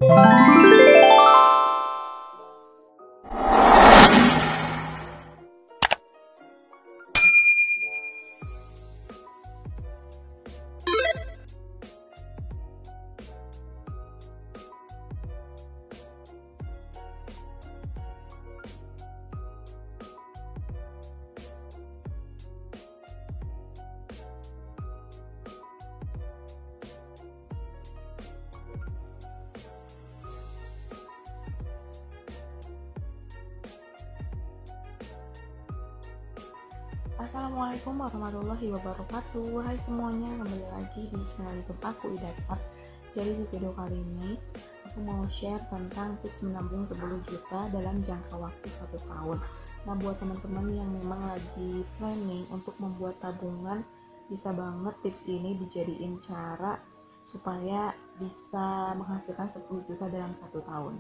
Assalamualaikum warahmatullahi wabarakatuh. Hai semuanya, kembali lagi di channel YouTube aku, Ida Epar. Jadi di video kali ini aku mau share tentang tips menabung 10 juta dalam jangka waktu 1 tahun. Nah, buat teman-teman yang memang lagi planning untuk membuat tabungan, bisa banget tips ini dijadiin cara supaya bisa menghasilkan 10 juta dalam 1 tahun.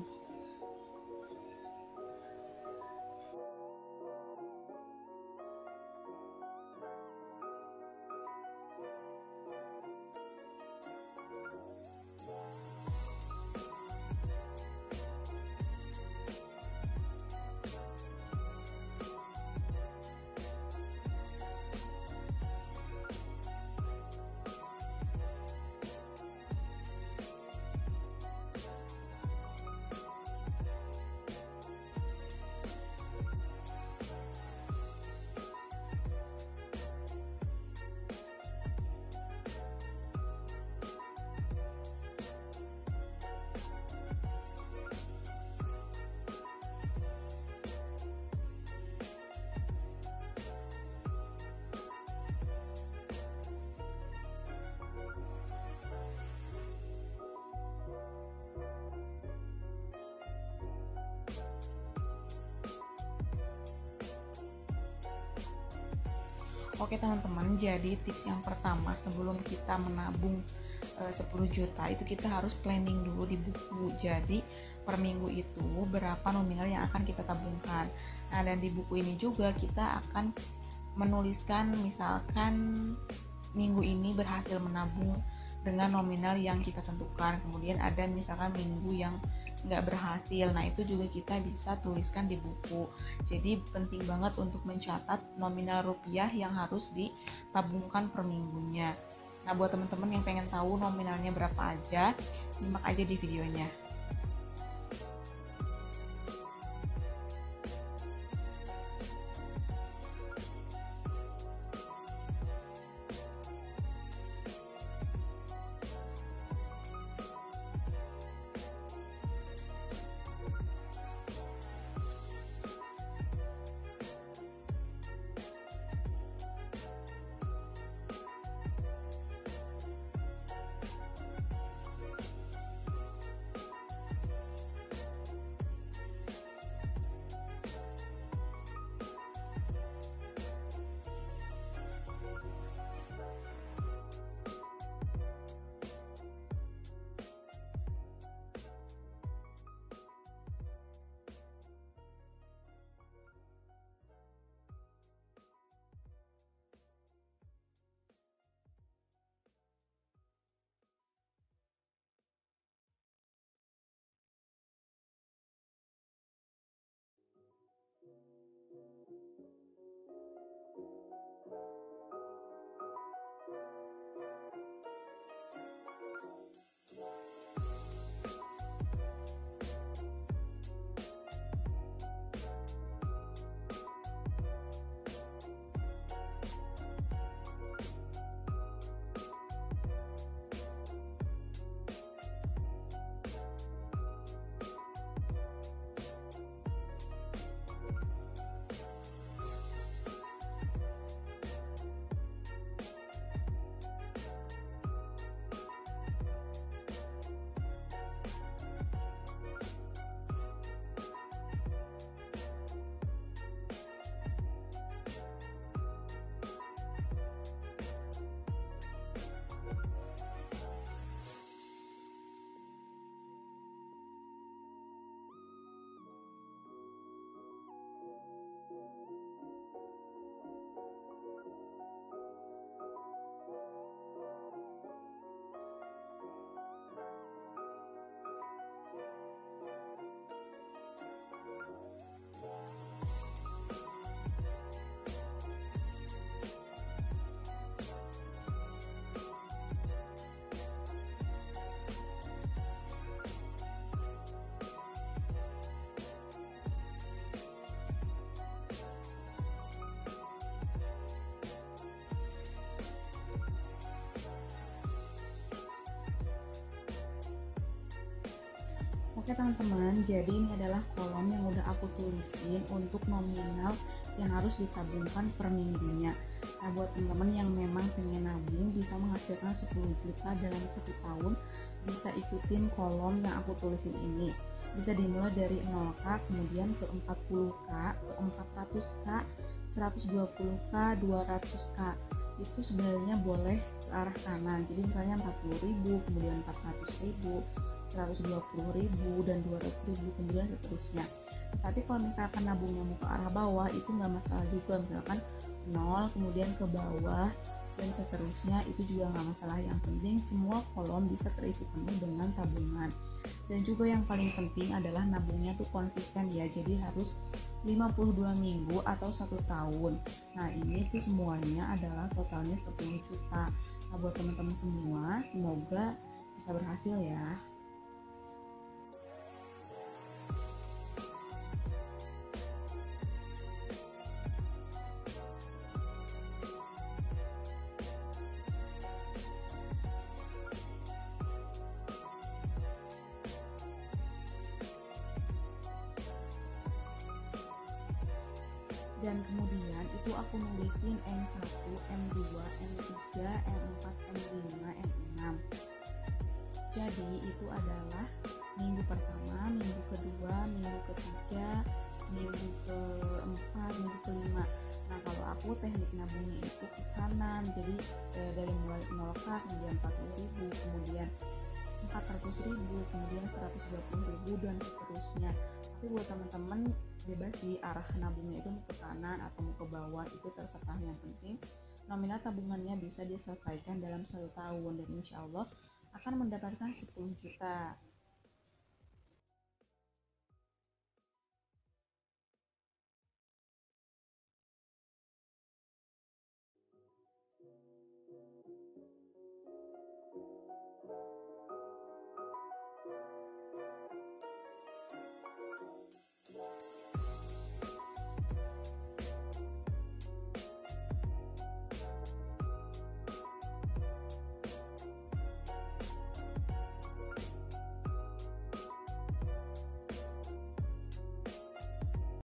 Oke teman-teman, jadi tips yang pertama sebelum kita menabung 10 juta itu kita harus planning dulu di buku. Jadi per minggu itu berapa nominal yang akan kita tabungkan. Nah, dan di buku ini juga kita akan menuliskan misalkan minggu ini berhasil menabung dengan nominal yang kita tentukan, kemudian ada misalkan minggu yang nggak berhasil. Nah, itu juga kita bisa tuliskan di buku. Jadi penting banget untuk mencatat nominal rupiah yang harus ditabungkan per minggunya. Nah, buat teman-teman yang pengen tahu nominalnya berapa aja, simak aja di videonya. Oke teman-teman, jadi ini adalah kolom yang udah aku tulisin untuk nominal yang harus ditabungkan per minggunya. Nah, buat teman-teman yang memang pengen nabung bisa menghasilkan 10 juta dalam 1 tahun, bisa ikutin kolom yang aku tulisin ini. Bisa dimulai dari 0k, kemudian ke 40k, ke 400k, 120k, 200k. Itu sebenarnya boleh ke arah kanan. Jadi misalnya 40.000, kemudian 400.000, 120.000 dan 200.000 kemudian seterusnya. Tapi kalau misalkan nabungnya mau ke arah bawah itu nggak masalah juga, misalkan 0 kemudian ke bawah dan seterusnya itu juga nggak masalah. Yang penting semua kolom bisa terisi penuh dengan tabungan. Dan juga yang paling penting adalah nabungnya tuh konsisten ya, jadi harus 52 minggu atau 1 tahun. Nah ini tuh semuanya adalah totalnya 10 juta. Nah buat teman-teman semua semoga bisa berhasil ya. Dan kemudian itu aku nulisin M1, M2, M3, M4, M5, M6. Jadi itu adalah minggu pertama, minggu kedua, minggu ketiga, minggu keempat, minggu kelima. Nah kalau aku teknik nabungnya itu ke kanan, jadi dari mulai 0k, kemudian 40.000, kemudian 400.000, kemudian 120.000 dan seterusnya. Tapi buat teman-teman bebas sih arah nabungnya itu mau ke kanan atau mau ke bawah, itu terserah. Yang penting nominal tabungannya bisa diselesaikan dalam 1 tahun dan insya Allah akan mendapatkan 10 juta.